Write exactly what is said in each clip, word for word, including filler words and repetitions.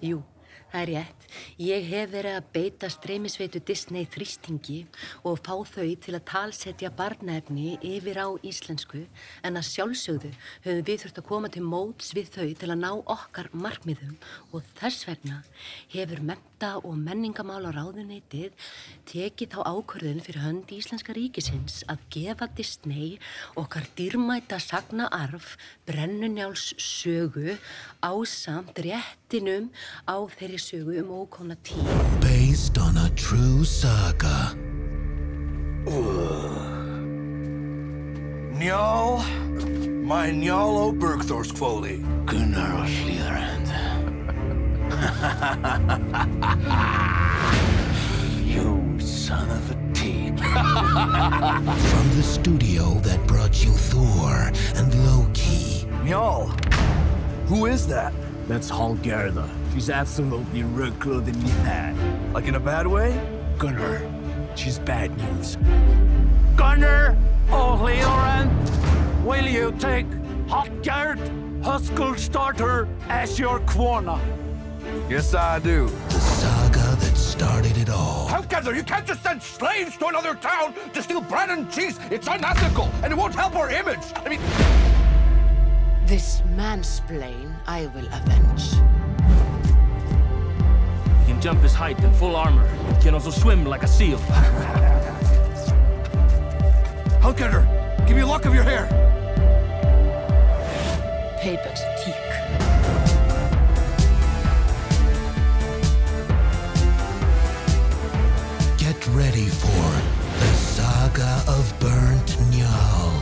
Jú, það er rétt. Ég hef verið að beita streymisveitu Disney þrýstingi og fá þau til að talsetja barnaefni yfir á íslensku, en að sjálfsögðu höfum við þurft að koma til móts við þau til að ná okkar markmiðum og þess vegna hefur mennta- og menningamálaráðuneytið tekið þá ákvörðun fyrir hönd íslenska ríkisins að gefa Disney okkar dýrmæta sagnaarf Brennunjáls sögu ásamt réttinum á þeirri sögu um ókomna tíð. Based on a true saga. Njál, my Njál o Bergthorskvóli. Gunnar og Hlíðarend. You son of a teep. From the studio that brought you Thor and Loki. Njál, who is that? That's Hallgerda. She's absolutely ruggler than you had. Like in a bad way? Gunnar, she's bad news. Gunnar O'Hlioran, will you take Hotgard Huskullstarter as your Kvarna? Yes, I do. The saga that started it all. Helgather, you can't just send slaves to another town to steal bread and cheese. It's unethical, and it won't help our image. I mean... This mansplain I will avenge. He can jump his height in full armor. He can also swim like a seal. Helgather, give me a lock of your hair. Payback's teak. Get ready for the saga of Burnt Njál.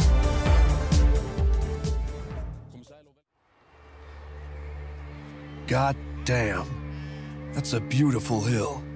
God damn. That's a beautiful hill.